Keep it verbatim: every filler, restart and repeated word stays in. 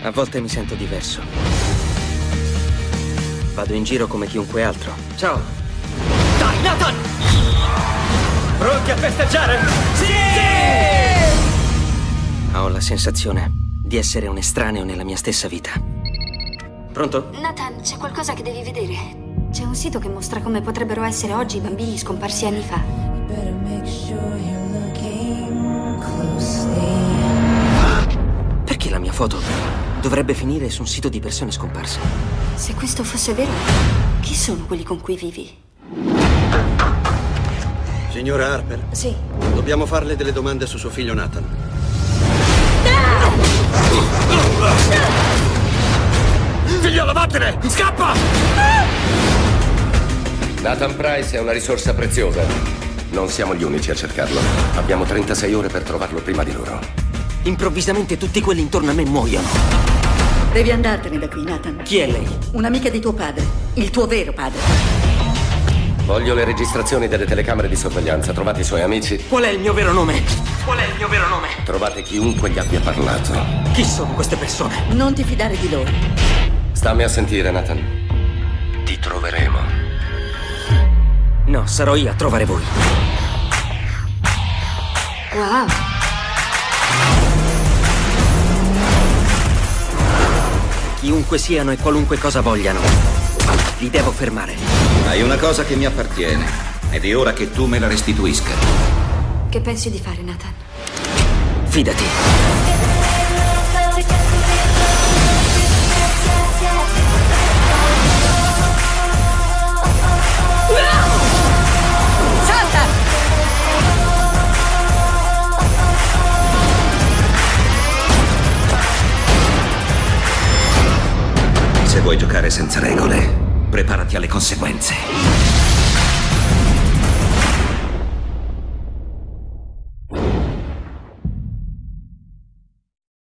A volte mi sento diverso. Vado in giro come chiunque altro. Ciao. Dai, Nathan! Pronti a festeggiare? Sì! Sì! Ho la sensazione di essere un estraneo nella mia stessa vita. Pronto? Nathan, c'è qualcosa che devi vedere. C'è un sito che mostra come potrebbero essere oggi i bambini scomparsi anni fa. Perché la mia foto dovrebbe finire su un sito di persone scomparse? Se questo fosse vero, chi sono quelli con cui vivi? Signora Harper? Sì. Dobbiamo farle delle domande su suo figlio Nathan. Figliolo, vattene! Scappa! Nathan Price è una risorsa preziosa. Non siamo gli unici a cercarlo. Abbiamo trentasei ore per trovarlo prima di loro. Improvvisamente tutti quelli intorno a me muoiono. Devi andartene da qui, Nathan. Chi è lei? Un'amica di tuo padre. Il tuo vero padre. Voglio le registrazioni delle telecamere di sorveglianza. Trovate i suoi amici. Qual è il mio vero nome? Qual è il mio vero nome? Trovate chiunque gli abbia parlato. Chi sono queste persone? Non ti fidare di loro. Stammi a sentire, Nathan. Ti troveremo. No, sarò io a trovare voi. Wow. Chiunque siano e qualunque cosa vogliano, li devo fermare. Hai una cosa che mi appartiene ed è ora che tu me la restituisca. Che pensi di fare, Nathan? Fidati. Salta! Se vuoi giocare senza regole, preparati alle conseguenze.